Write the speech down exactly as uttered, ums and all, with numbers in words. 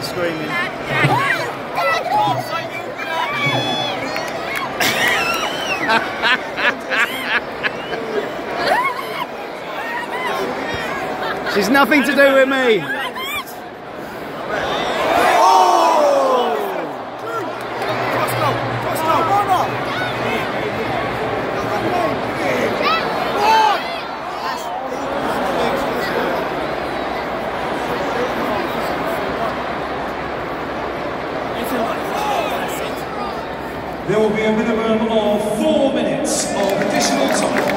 screaming. She's nothing to do with me. There will be a minimum of four minutes of additional time.